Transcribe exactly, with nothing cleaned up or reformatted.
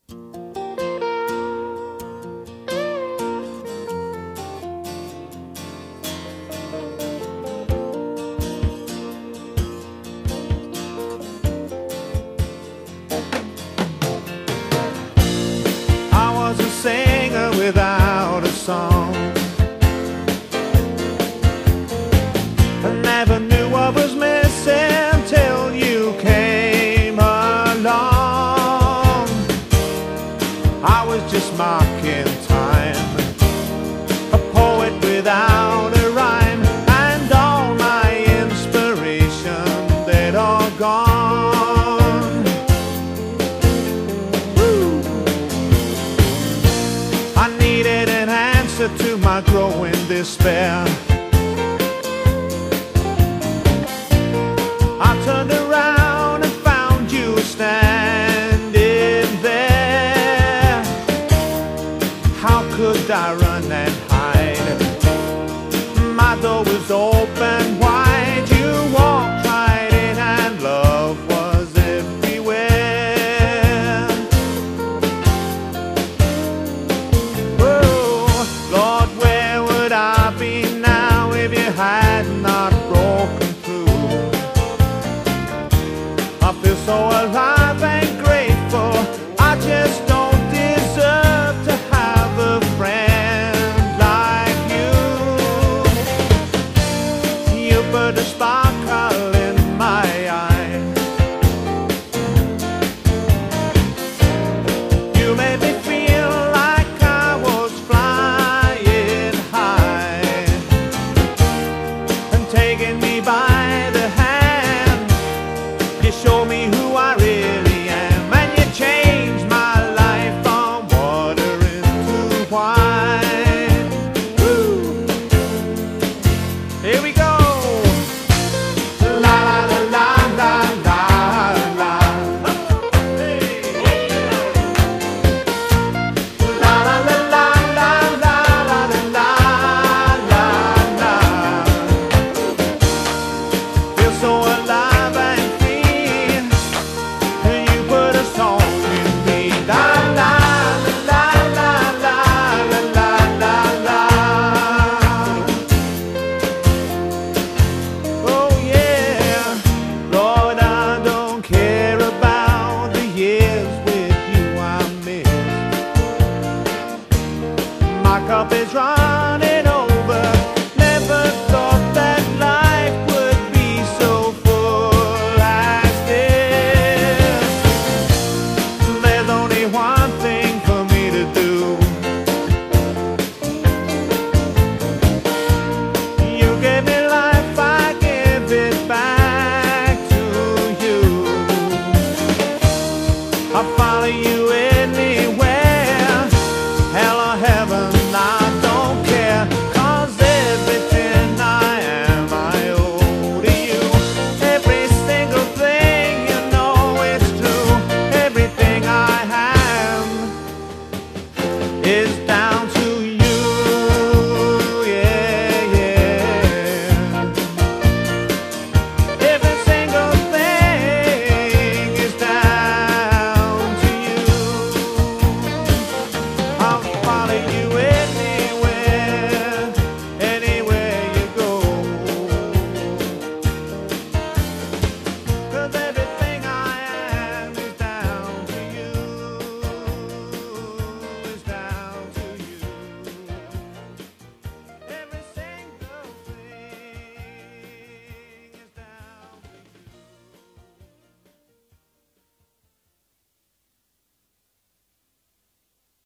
I was a singer without a song. I never knew what was missing till you came along. I was just marking time, a poet without a rhyme, and all my inspiration, they'd all gone. Woo. I needed an answer to my growing despair. I turned around and found you standing there. How could I run and hide? My door was open wide. You walked right in and love was everywhere. Oh, Lord, where would I be now if you had